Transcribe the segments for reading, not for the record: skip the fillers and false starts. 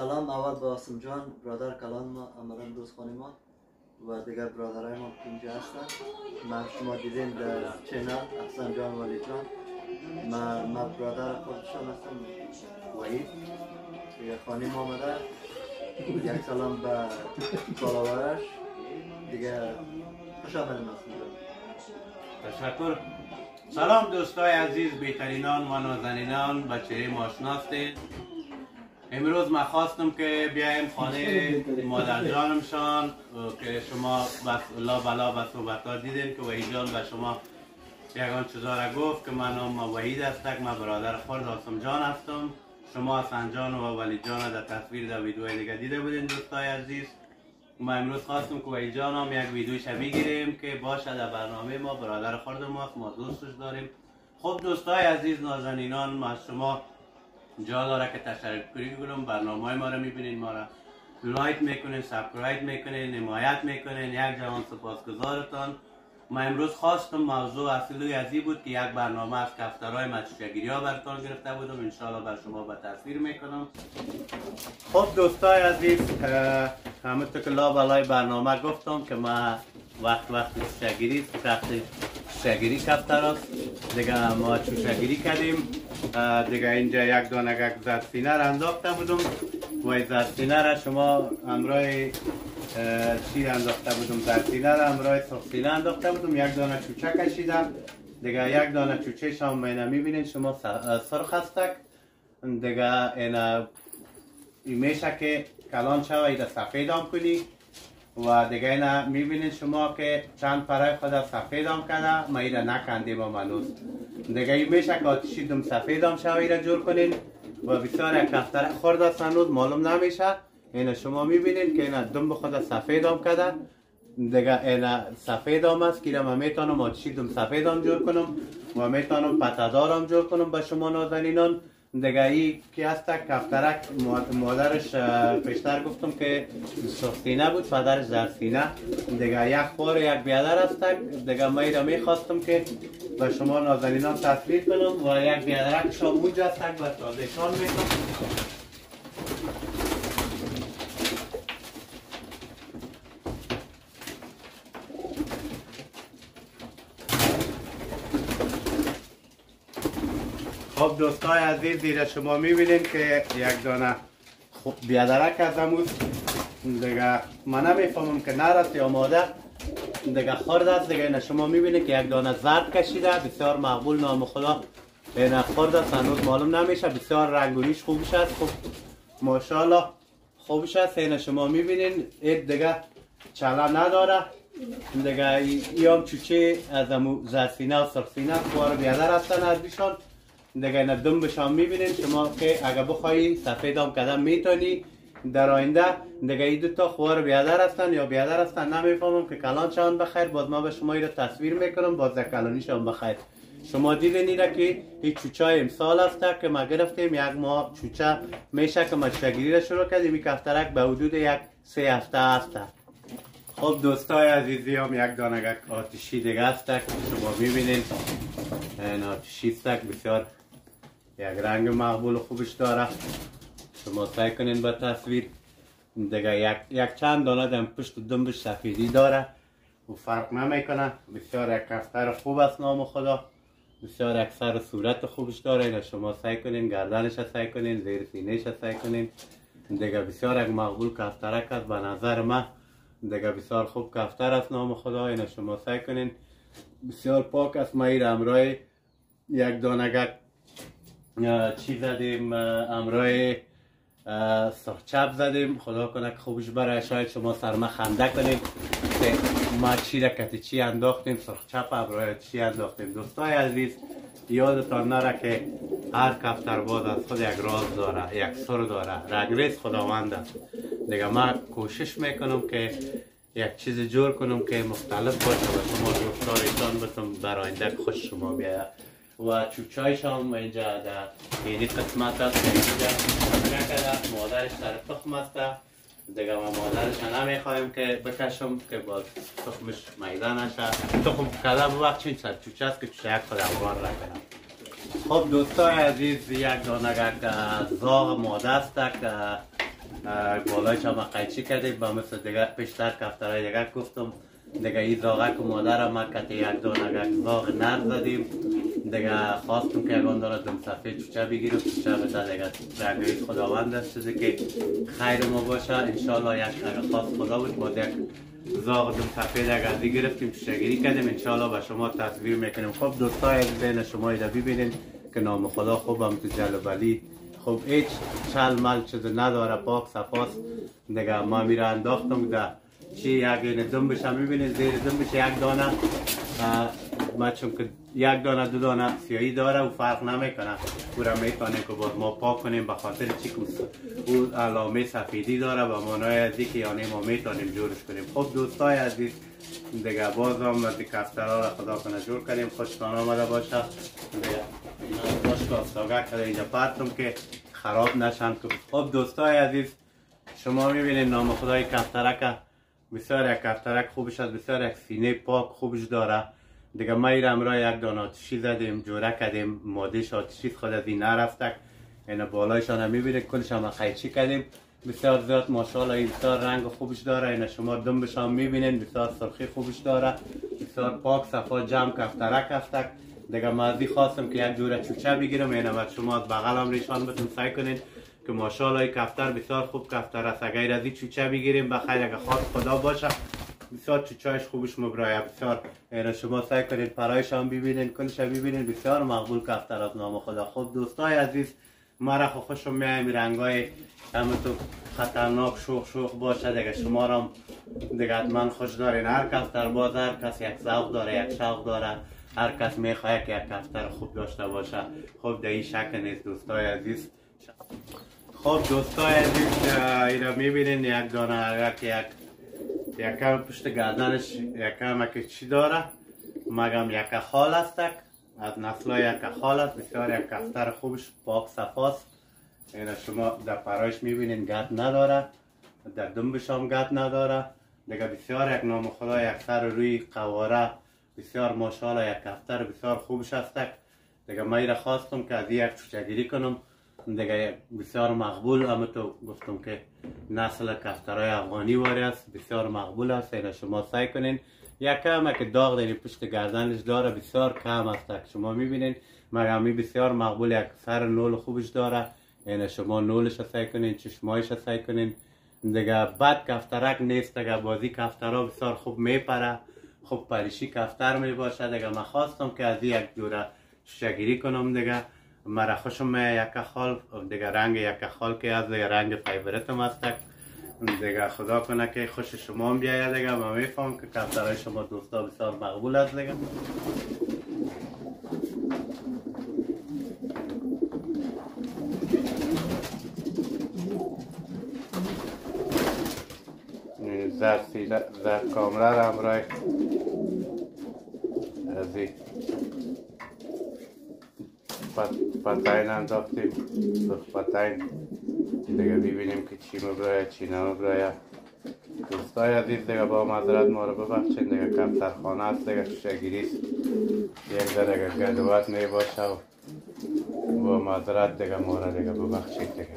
سلام اول به آسم جان برادر کلان ما امران دوستخانی ما و دیگر برادرای ما که اینجا هستن. ما شما دیدین در چینل احسان جان ولی جان ما برادر خودشان هستم وحید دیگر خانی ما آمده. یک سلام به فالوورش دیگر خوش آمدین آسم جان. تشکر. سلام دوستای عزیز، بهترینان و نازنینان بچه ما آشناستید. امروز ما خواستم که بیایم خانه مادر جانمشان که شما بس بلا به صحبت دیدین که وحید جان به شما یگان چیزا را گفت که من نام وحید هستم، من برادر خورد آسم جان هستم. شما حسن جان و ولی جان در تصویر در ویدیوهای دیگه دیده بودین دوستای عزیز. ما امروز خواستم که وحید جان هم یک ویدیوش بگیریم که باشه در برنامه ما. برادر خورد ما دوستش داریم. خب دوستای عزیز نازنینان، ما شما جا داره که تشکر کنم. برنامه ما رو میبینین، ما را لایک میکنین، سابسکرایب میکنین، حمایت میکنین. یک جوان سپاسگزارتان. ما امروز خواستم موضوع اصلی از این بود که یک برنامه از کفترهای مچشگیری ها براتون گرفته بودم. انشاءالله بر شما به تصویر میکنم. خب دوستای عزیز، همونطور که لابلای برنامه گفتم که ما وقت چشگیری کفتر است. دیگه ما چشگیری کردیم. دیگه اینجا یک دانه زرسینه را انداخته بودم و زرسینه را شما همراه چی انداخته بودم؟ زرسینه را همراه سرخسینه انداخته بودم. یک دانه چوچه کشیدم. دیگه یک دانه چوچه شما اینه میبینید شما سرخ هستک. دیگه این میشه که کلان شوه ایده سفید هم کنی و دیگه اینا میبینید شما که چند پرای خود سفید هم کنه. ما ایده نکندیم و منوز دیگه این میشه که آتشی دم سفید هم شوه ایده جور کنین و بسیار یک کفتر خورد است هنوز معلوم نمیشه. اینا شما میبینید که اینا دم خود سفید هم کده. دیگه اینا سفید هم است که ما میتونم آتشی دم سفید هم جور کنم و میتونم پته‌دار هم جور کنم به شما نازنینان. دیگه ای که هست کفترک مادرش پیشتر گفتم که سرخسینه بود، پدرش زرسینه. دیگه یک خور یک بیادر هست. دیگه ما ایره میخواستم که به شما نازنینان تصویر کنم و یک بیادرک شما اونجا هست و تازهشان میکنم. خب دوستای عزیز، دیگه شما میبینید که یک دانه بیادرک از اموز. دیگه من نمیفهمم که نرست یا ماده. دیگه خورد است. دیگه اینا شما میبینید که یک دانه زرد کشیده. بسیار مقبول نام خدا. اینا خورد است هنوز معلوم نمیشه. بسیار رنگونیش خوبش است. خب ماشاءالله خوبش است. اینا شما میبینید اید دیگه چله نداره. دیگه ایام چوچه از امو زرسینه و سرخسینه خوار بیادر هستن از بیشان. دیگه اینا دم بشان میبینید شما که اگه بخوایی سفید هم کدم میتونی در آینده. دیگه این دوتا خوار بیادر هستن یا بیادر هستن نمیفهمم که کلان شان بخیر. باز ما به شما این رو تصویر میکنم باز کلانی شان بخیر. شما دیدین ایره که این چوچه امسال هست که ما گرفتیم. یک ماه چوچه میشه که ما چشگیری را شروع کردیم. این کفترک به حدود یک 3 هفته هست. خب دوستای عزیزی هم یک دانه آتشی دیگه هست که شما میبینید. این آتشی است بسیار یک رنگ مقبول و خوبش داره. شما سعی کنین به تصویر. دیگه یک چند دانه دم پشت دنبش سفیدی داره و فرق نمیکنه. بسیار یک کفتر خوب است نام خدا. بسیار یک سر صورت خوبش داره. اینا شما سعی کنین گردنش سعی کنین، زیر سینهش سعی کنین. دیگه بسیار یک مقبول کفترک است به نظر من. دیگه بسیار خوب کفتر است نام خدا. اینا شما سعی کنین. بسیار پاک است. ما این امرای یک دانه چی زدیم، امرای سرچپ زدیم. خدا کنه که خوبش برای شاید شما سرما خنده کنیم که ما چی رکتی چی انداختیم، سرچپ امرای چی انداختیم. دوستای عزیز یادتان نره که هر کفتر باز از خود یک راز داره، یک سر داره. رنگریز خداوند است. دیگه من کوشش میکنم که یک چیز جور کنم که مختلف باشه و شما دوستایتان بتون در آینده خوش شما بیاید. و چوچایش هم اینجا در اینی قسمت است که اینجا نکرده. مادرش در تخم است. دیگه ما مادرش نمیخوایم که بکشم که باز تخمش میده نشه. تخم کده بوقت چین سر چوچه است که چوچه یک خود افغان را کنم. خب دوستای عزیز یک دانه زاغ ماده است که بالایش هم قیچی کردیم با مثل دیگه پیشتر کفترهای دیگه گفتم دیگه این زاغک و مادر ما کت یک دانه زاغ نر زدیم دیگه خواستم که یکان دانه دم سفید چوچه بگیرم چوچه بده دیگه رنگی خداوند است چیزی که خیر ما باشه انشالله یک خیر خاص خدا بود با یک زاغ دم سفید اگردی گرفتیم چوچه گیری کردیم انشالله به شما تصویر میکنیم. خب دوستای بین شما ایده ببینید که نام خدا خوب هم تو جلوبلی خب هیچ چل مل چیز نداره پاک صفاست دیگه ما میره انداختم ده چی یک دنبش هم میبینید زیر دنبش یک دانه ما چون که یک دانه دو دانه سیاهی داره و فرق نمیکنه او را میتونه که باز ما پاک کنیم به خاطر چی که او علامه سفیدی داره و مانای ازی که یعنی ما میتونیم جورش کنیم. خب دوستای عزیز دیگه باز هم دی کفترها را خدا کنه جور کنیم خوشتان آمده باشه دیگه باشگاه ساگه کده اینجا پرتم که خراب نشن. خب دوستای عزیز شما میبینید نام خدای کفترک بسیار یک کفترک خوبش است بسیار یک سینه پاک خوبش داره دیگه ما ایره امرای یک دانه آتشی زدیم جوره کردیم مادهش آتشی خود از این نرفتک این بالایشان هم میبینید کلش هم خیچی کردیم بسیار زیاد ماشاءالله این بسیار رنگ خوبش داره این شما دنبش هم میبینید بسیار سرخی خوبش داره بسیار پاک صفا جمع کفترک هستک دیگه ما ازی خواستم که یک جوره چوچه بگیرم این هم شما از بغل هم ریشان بتون سعی کنید که ماشاءالله کفتر بسیار خوب کفتر است اگر از این چوچه بگیریم بخیر اگر خواست خدا باشه بسیار چوچهش خوبش مبرایه بسیار این شما سعی کنید پرایش هم ببینید کلش هم ببینید بسیار مقبول کفتر از نام خدا. خب دوستای عزیز ما را خوشم میایم رنگای همه تو خطرناک شوخ باشه دیگه شما را دیگه حتما خوش دارین هر کفتر باز هر کس یک ذوق داره یک شوق داره هر کس میخواد که یک کفتر خوب داشته باشه. خب در این شک نیست دوستای عزیز. خب دوستای عزیز اینا میبینین یک دانه یک کم پشت گردنش یک کم چی داره مگم یک خال هستک از نسل یک خال است بسیار یک کفتر خوبش پاک صفاست اینا شما در پرایش میبینین گرد نداره در دنبش هم گرد نداره دیگه بسیار یک نام خدا یک سر روی قواره بسیار ماشاءالله یک کفتر بسیار خوبش هستک دیگه ما ایره خواستم که از یک چوچه گیری کنم دیگه بسیار مقبول هم تو گفتم که نسل کفترهای افغانی واری است بسیار مقبول است این شما سعی کنین یک کم که داغ داری پشت گردنش داره بسیار کم است شما میبینین مگمی بسیار مقبول یک سر نول خوبش داره این شما نولش سعی کنین چشمایش سعی کنین دیگه بد کفترک نیست دیگه بازی کفترها بسیار خوب میپره خوب پریشی کفتر میباشه دیگه من خواستم که از یک جوره شگیری کنم دیگه مرا خوشم یک خال دیگه رنگ یک خال که از رنگ فیورتم هستک دیگه خدا کنه که خوش شما هم بیاید دیگه من میفهم که کفترهای شما دوستا بسیار مقبول است دیگه. زد کامره را همراه از این پتاین انداختیم پتاین دیگه ببینیم که چی مبرایه چی نمبرایه. دوستای عزیز دیگه با معذرت ما رو ببخشید دیگه کفترخانه است دیگه شگیریست یک در دیگه گدوات می باشه و با معذرت دیگه ما رو دیگه ببخشید دیگه.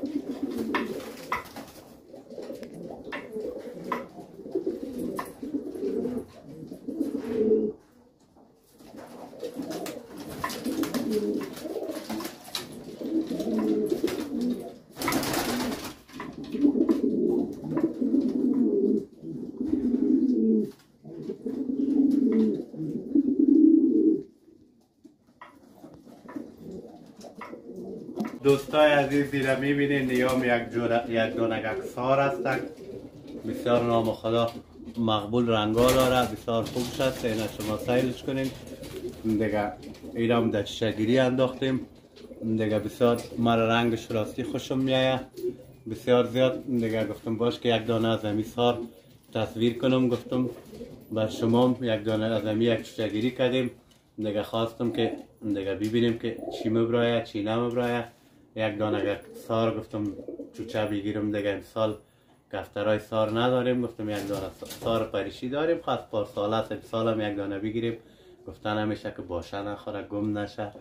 دوستای عزیز دیره میبینید نیام یک دانه سار هستن بسیار نام خدا مقبول رنگا داره بسیار خوب شد اینا شما سیلش کنین دیگه ایرام در شگیری انداختیم دیگه بسیار مرا رنگش راستی خوشم میایه بسیار زیاد دیگه گفتم باش که یک دانه از امی سار تصویر کنم گفتم با شما یک دانه از امی یک شگیری کردیم دیگه خواستم که دیگه ببینیم که چی مبرایه چی نمبرایه یک دانه سار گفتم چوچه بگیرم دیگه امسال کفترهای سار نداریم گفتم یک دانه سار پریشی داریم خواست پار سال است امسال هم یک دانه بگیریم گفتن همیشه که باشه نخوره گم نشه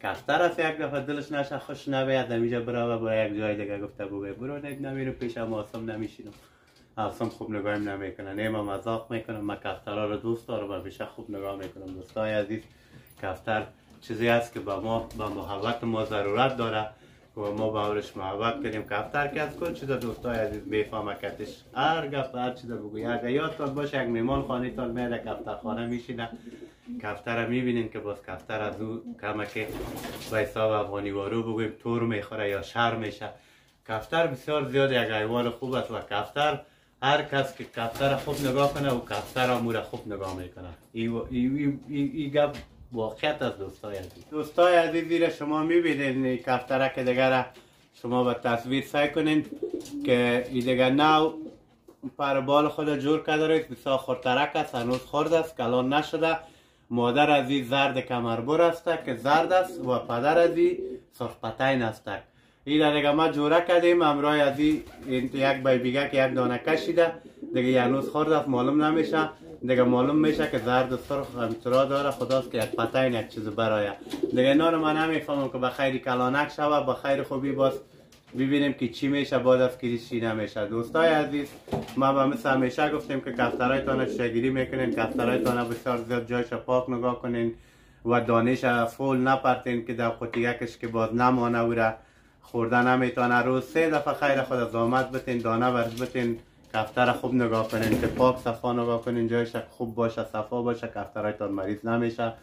کفتر است یک دفعه دلش نشه خوش نبید نمیشه برو برو یک جای دیگه گفته بگوی برو نمیره پیش آسم نمیشینم آسم خوب نگاهم نمیکنه نیما مذاق میکنم من کفترها رو دوست دارم و بیشتر خوب نگاه میکنم دوستای عزیز کفتر چیزی است که به ما به محبت ما ضرورت داره و ما با اولش محبت کنیم کفتر که از کل چیزا دوستای عزیز میفهمه کتش هر گفت هر چیزا بگوی اگه یادتان باشه یک میمان خانه تان میده کفتر خانه میشینه کفتر میبینین که باز کفتر از او کمکه به حساب افغانیوارو بگویم تور میخوره یا شر میشه کفتر بسیار زیاد یک حیوان خوب است و کفتر هر کس که کفتر خوب نگاه کنه و کفتر امور خوب نگاه میکنه ای گپ واقعیت از دوستای عزیز دوستای عزیز زیر شما میبینین کفتره که دیگر شما به تصویر سعی کنین که ای دیگر نو پر بال خود جور کرده روید بسیار خورترک است هنوز خورد است کلان نشده مادر از این زرد کمربر است که زرد است و پدر از این سرخ پتین است این دیگه ما جوره کردیم امروز از این یک بیبیگه که یک دانه کشیده دیگه هنوز خورد است معلوم نمیشه دیگه معلوم میشه که زرد و سرخ همچرا داره خداست که یک پتین یک چیز برایه دیگه اینا رو من نمیفهمم که بخیر کلانک شوه بخیر خوبی باز ببینیم که چی میشه بعد از که چی نمیشه دوستای عزیز ما به مثل همیشه گفتیم که کفترهایتان شگیری میکنین کفترهایتان بسیار زیاد جایش پاک نگاه کنین و دانش فول نپرتین که در قطیگکش که باز نمانه و را خورده نمیتونه روز 3 دفعه خیر خود از آمد بتین دانه ورز بتین کفتر خوب نگاه کنین که پاک صفا نگاه کنین جایش خوب باشه صفا باشه کفترهایتان مریض نمیشه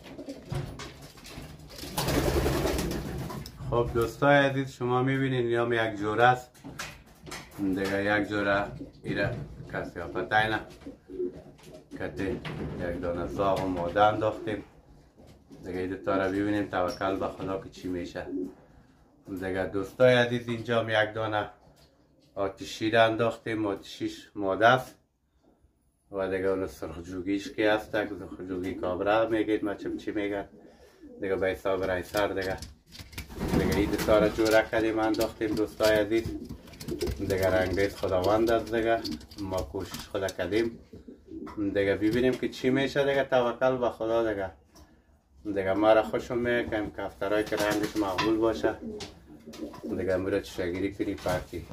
خب دوستای عزیز شما میبینین یا یک جوره است دیگه یک جوره ایره کسی ها پتینه کتی یک دانه زاغ و ماده انداختیم دیگه این دوتا رو ببینیم توکل به خدا که چی میشه دیگه دوستای عزیز اینجا هم یک دانه آتشی رو انداختیم آتشیش ماده است و دیگه اون سرخجوگیش که هست سرخجوگی کابره میگید ما چی میگن دیگه به حساب رئیسر دیگه این دوتا رو جوره کردیم انداختیم دوستای عزیز دیگه رنگریز خداوند است دیگه ما کوشش خدا کردیم دیگه ببینیم که چی میشه دیگه توکل به خدا دیگه ما را خوشم میکنیم کفترهایی که رنگش مقبول باشه دیگه امروز چشگیری کنی پرتی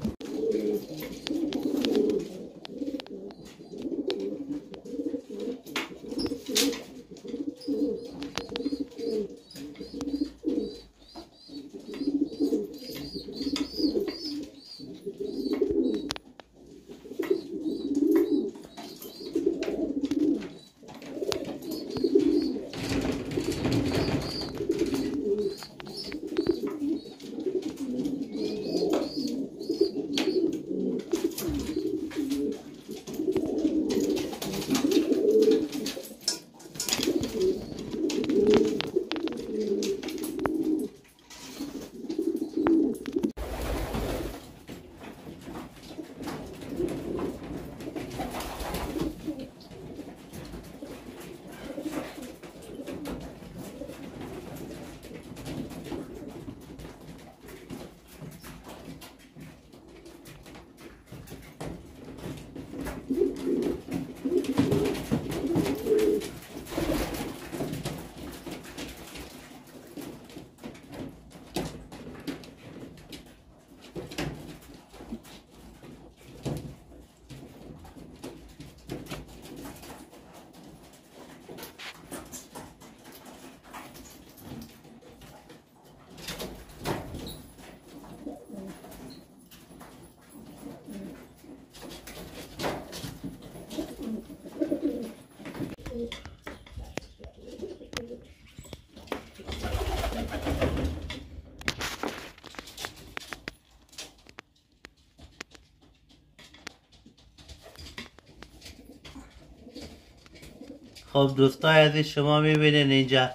خب دوستای عزیز شما میبینین اینجا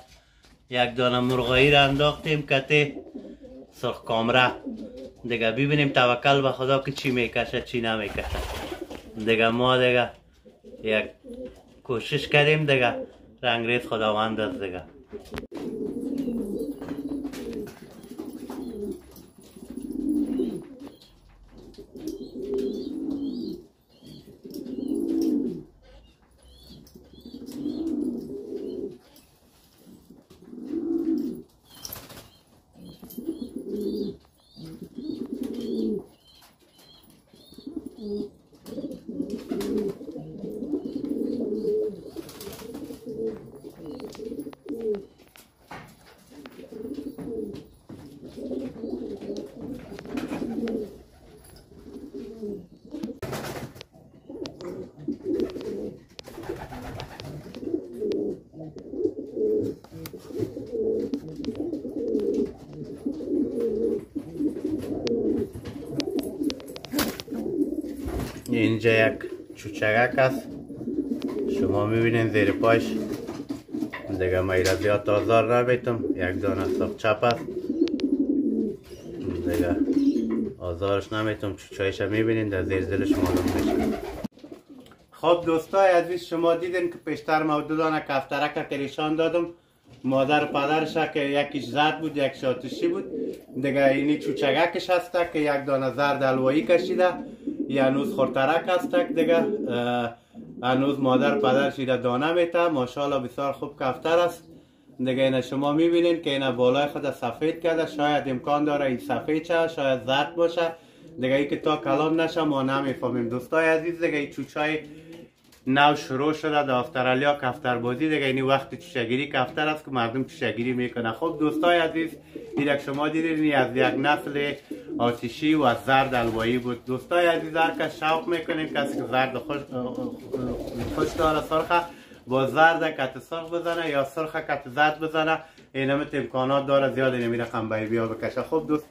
یک دانه مرغایی را انداختیم کته سرخ کامره دیگه ببینیم توکل به خدا که چی میکشه چی نمیکشه دیگه ما دیگه یک کوشش کردیم دیگه رنگریز خداوند است دیگه اینجا یک چوچگک است، شما میبینین زیر پاش دیگه میره زیاد آزار نمیتم، یک دانه ساق چپ است دیگه آزارش نمیتم، چوچایش میبینین در زیر دلش معلوم میشه. خب دوستای عزیز، شما دیدین که پیشتر ما دو دانه کفترک که نشان دادم، مادر و پدرش که یکیش زرد بود یک آتشی بود، دیگه اینی چوچگکش هسته که یک دانه زرد الوایی کشیده، یه هنوز خورترک هسته دیگه هنوز مادر پدرش ایره دانه میته، ماشاءالله بسیار خوب کفتر است دیگه. اینا شما میبینین که اینا بالای خود سفید کرده، شاید امکان داره این سفید شه، شاید زرد باشه دیگه، ای که تا کلان نشه ما نمیفهمیم. دوستای عزیز دیگه این چوچای نو شروع شده در استرالیا کفتر بازی دیگه، اینی وقت چوچگیری کفتر است که مردم چوچگیری میکنه. خب دوستای عزیز، این که شما دیدین از یک نسل آتشی و از زرد الوایی بود. دوستای عزیز، هر کس شوق میکنیم کسی که زرد خوش داره سرخه با زرد کت سرخ بزنه یا سرخ کت زرد بزنه، این همه امکانات داره، زیاد نمی رقم بیا بکشه. خب دوست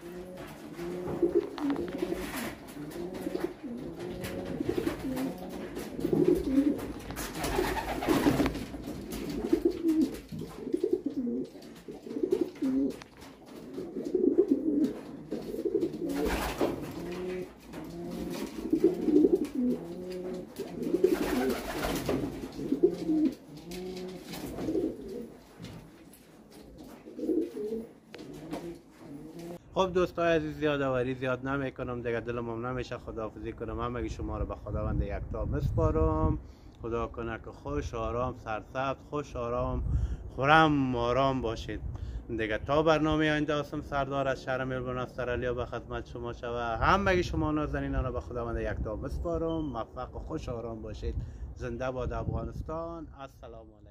خب دوستای عزیز، زیادآوری زیاد نمیکنم دیگه، دلم هم نمیشه خداحافظی کنم. همگی شما رو به خداوند یکتا میسپارم. خدا کنه که خوش آرام سرسبز، خوش آرام خرم آرام باشید دیگه. تا برنامه آینده هستم سردار از شهر ملبورن استرالیا به خدمت شما شود. همگی شما نازنینان رو به خداوند یکتا میسپارم. موفق و خوش آرام باشید. زنده باد افغانستان. السلام علیکم.